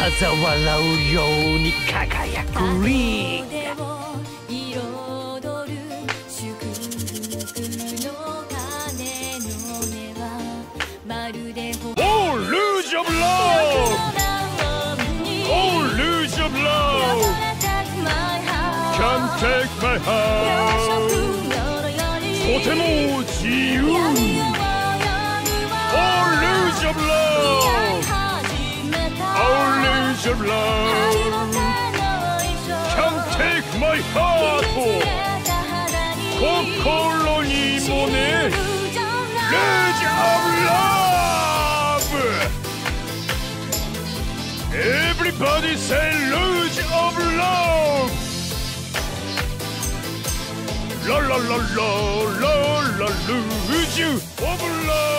嘲笑うように輝くリング。Oh, luge of love! Oh, luge of love! Can't take my heart. とても自由。Oh, luge of love! Oh, luge of love! Can't take my heart. 心にもね、luge of love! Everybody say luge of love! La la la la la la luge of love!